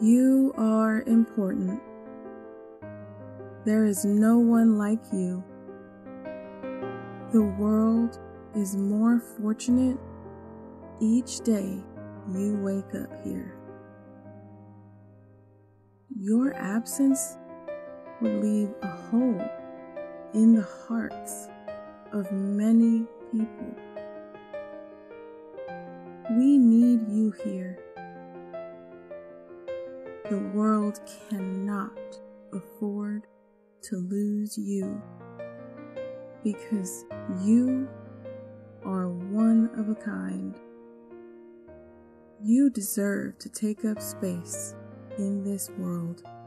You are important. There is no one like you. The world is more fortunate each day you wake up here. Your absence would leave a hole in the hearts of many people. We need you here. The world cannot afford to lose you because you are one of a kind. You deserve to take up space in this world.